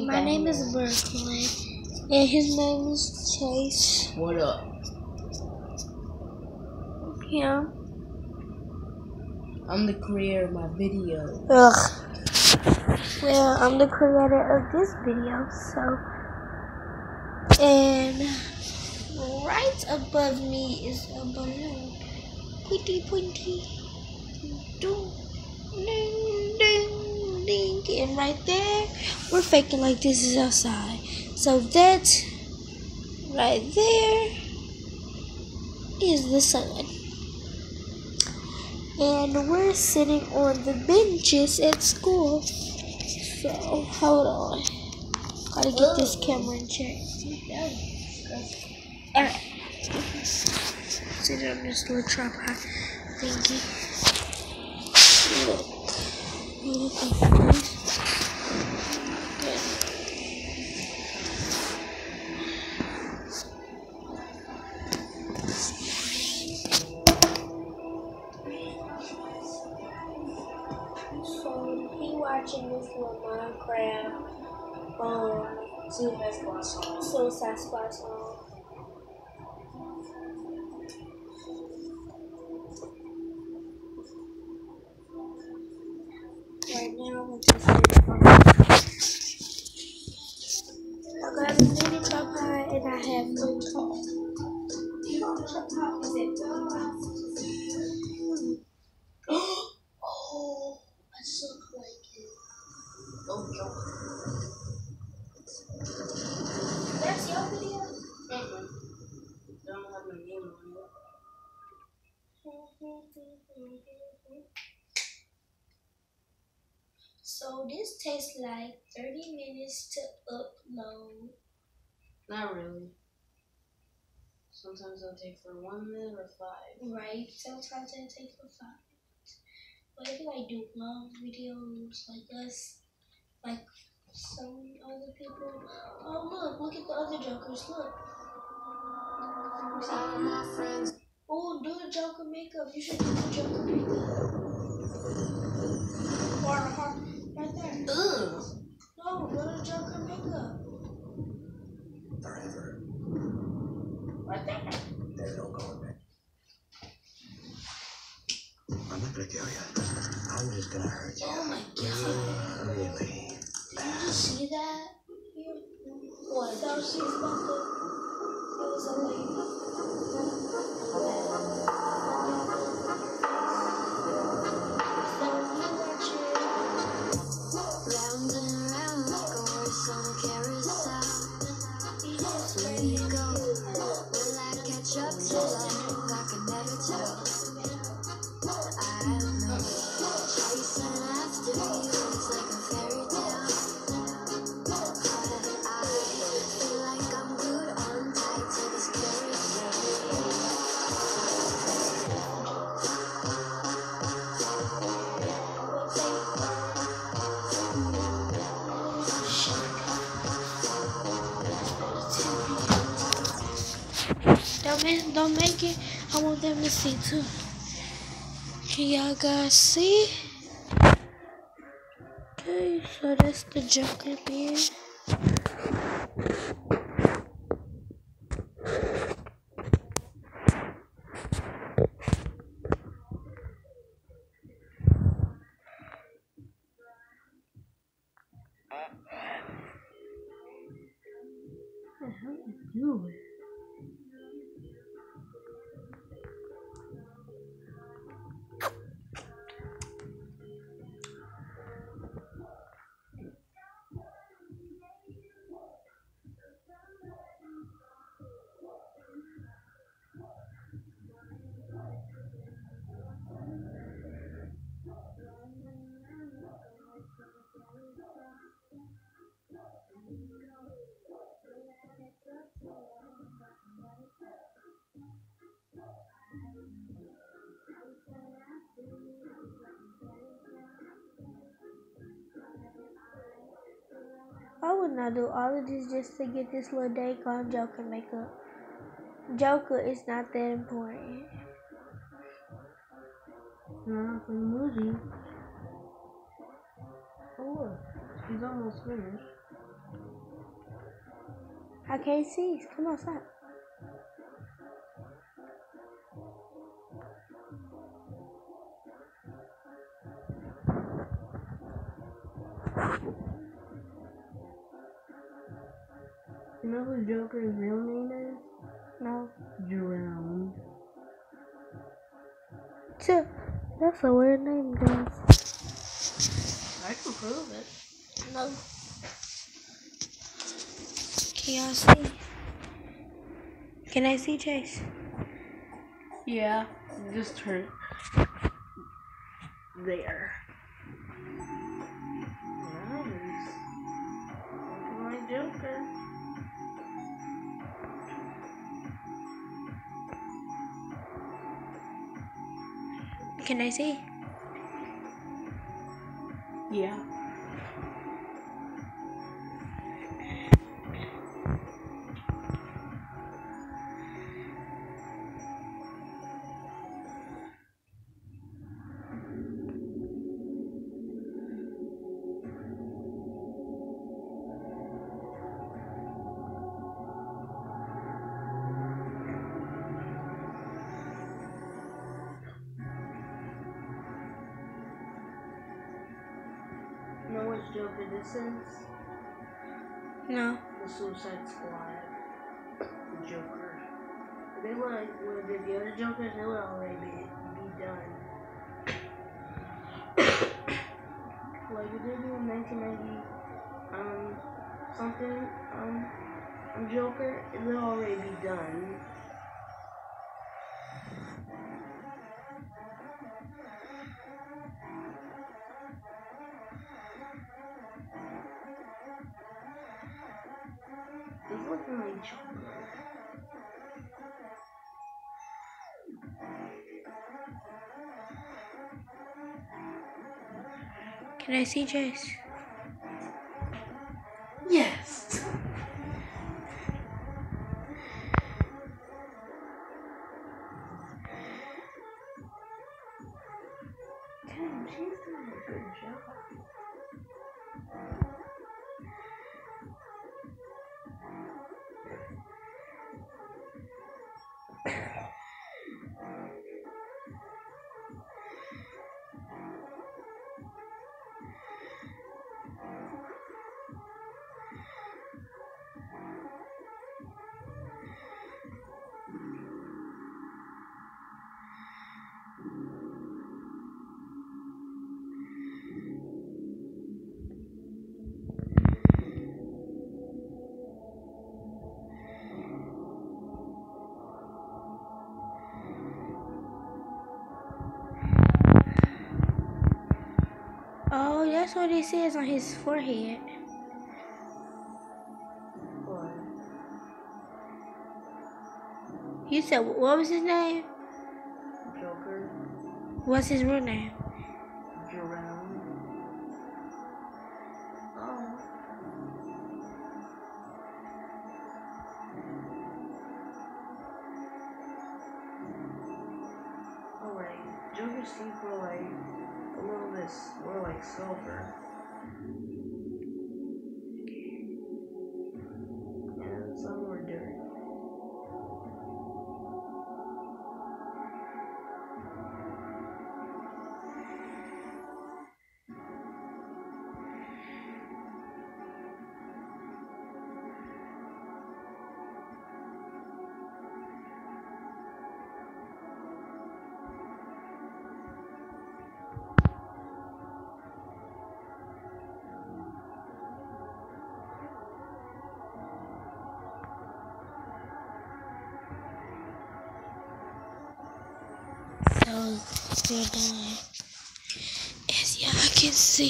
My name is Berkeley, and his name is Chase. What up? Yeah. I'm the creator of my video. Ugh. Well, I'm the creator of this video, so. And right above me is a balloon. Pointy, pointy. Ding, ding, ding, ding. And right there, we're faking like this is outside. So that right there is the sun. And we're sitting on the benches at school. So, hold on. Gotta get this camera in check. Alright. Sit on this little tripod thingy. Look. Look at this. Good. So, he watching this little Minecraft Suicide Squad song. Right now, I'm just I got a mini tripod and I have three tops. Oh, I look like it. Oh, God. That's your video? Don't have my name on it. So this takes like 30 minutes to upload. Not really. Sometimes it'll take for 1 minute or 5. Right. Sometimes it'll take for 5 minutes. But if you like do long videos like us, like some other people. Oh look at the other jokers. Look. Oh, do the Joker makeup. You should do the Joker makeup. Or right there. Ugh. No, do the Joker makeup. Forever. Right there. There's no going back. I'm not gonna kill you. I'm just gonna hurt you. Oh my God. Really. Did you just see that? What? That was she's about to. It was a lady. Round and round like a horse on a carousel. Where you go? Will I catch up to you? I can never tell. I'm chasing after you. It's like a fairy tale. I feel like I'm glued on tight to this carousel. Don't make it. I want them to see too. Can y'all guys see? Okay, so that's the Joker beard. What the hell are you doing? I would not do all of this just to get this little day called Joker makeup. Joker is not that important. Not for the movie. Oh look, he's almost finished. I can't see. Come on, stop. You know who Joker's real name is? No. Jerome. That's a weird name, guys. I can prove it. No. Can y'all see? Can I see Chase? Yeah, just turn there. Nice. Look at my Joker. Can I see? Yeah. You know which Joker this is? No. The Suicide Squad. The Joker. If they would have did the other Jokers, they would already be done. Like if they do 1990 something Joker, it would already be done. It's looking like Joker. Can I see Chase? Yes. Damn, she's doing a good job. Oh, that's what it says on his forehead. What? You said, what was his name? Joker. What's his real name? Jerome. Oh. Alright. Joker's teeth were like a little bit more like silver. And some were dirt. So, we're done. As y'all can see.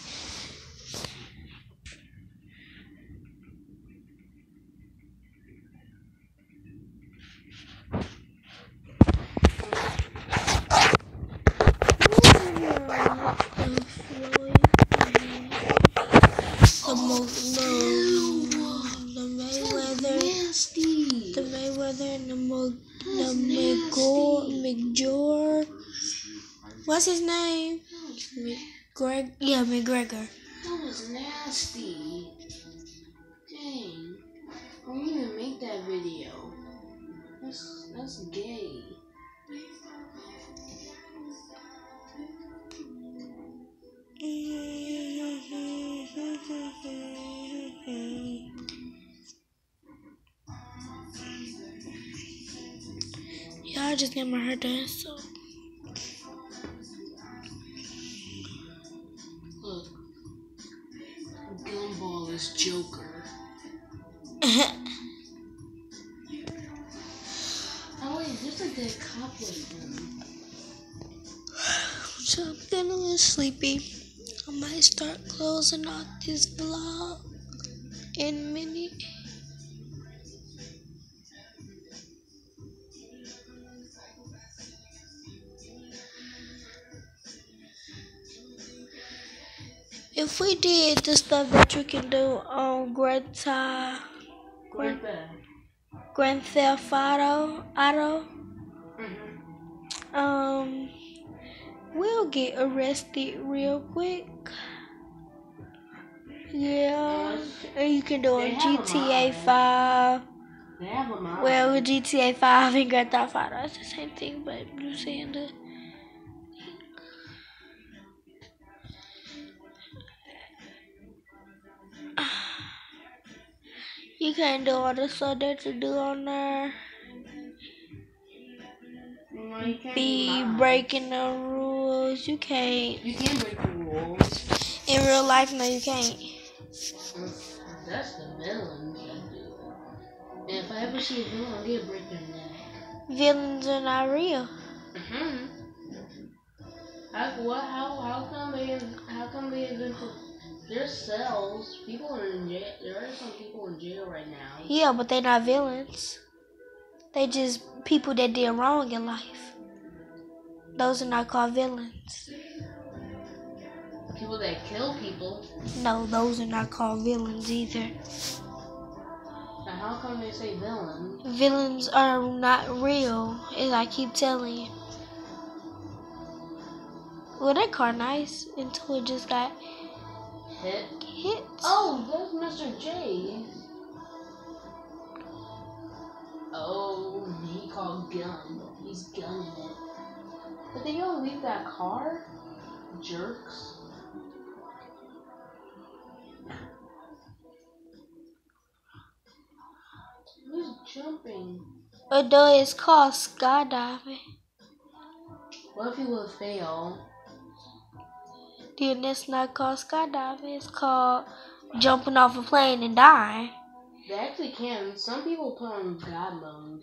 The Mayweather and the McGregor. What's his name? McGregor. That was nasty. Dang. That's gay. Yeah, I just got my hair done, so. Look. Gumball is Joker. Oh wait, there's a dead cop with him. So I'm getting a little sleepy. I might start closing out this vlog in a minute. If we did the stuff that you can do on Grand Theft Auto, we'll get arrested real quick. Yeah, and you can do on GTA 5. They have a mod. Well, with GTA 5 and Grand Theft Auto, it's the same thing, but you're saying the. You can't do all the stuff that you do on there. No, you can't Be breaking the rules. You can't. You can break the rules. In real life, no, you can't. That's the villains that do it. And if I ever see a villain, I'm gonna break their neck. Villains are not real. How come they invented their cells? People are in jail. There are some people in jail right now. Yeah, but they're not villains. They just people that did wrong in life. Those are not called villains. People that kill people. No, those are not called villains either. Now how come they say villain? Villains are not real, as I keep telling you. Well, that car nice until it just got hit. Oh, there's Mr. J. Oh, he called gun. He's gunning it. But they don't leave that car? Jerks. Who's jumping? Although it's called skydiving. What if he would fail? Then that's not called skydiving. It's called jumping off a plane and dying. They actually can. Some people put on God mode.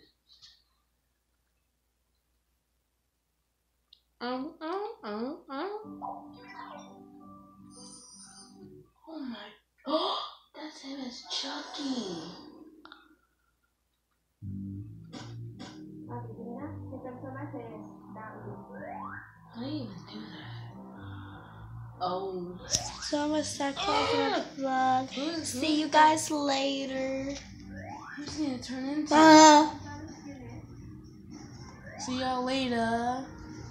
Oh my. Oh, that's him as Chucky. How do you even do that? Oh. So I'm gonna start closing out the vlog. See you guys later. Who's gonna turn into? See y'all later.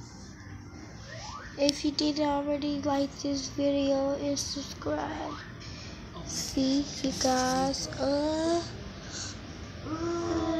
If you didn't already, like this video and subscribe. See you guys.